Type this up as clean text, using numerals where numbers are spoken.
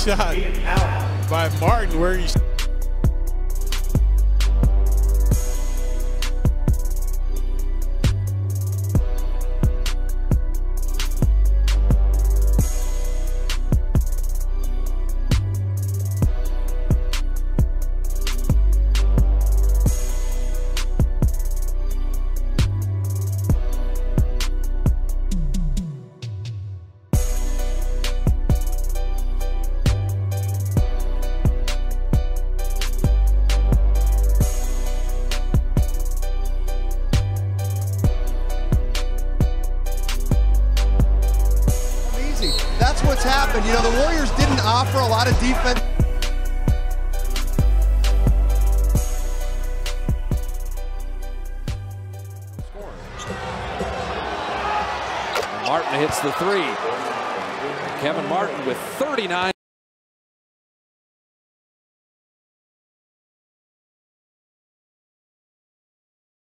shot by Martin where he That's what's happened. You know, the Warriors didn't offer a lot of defense. Martin hits the three. Kevin Martin with 39.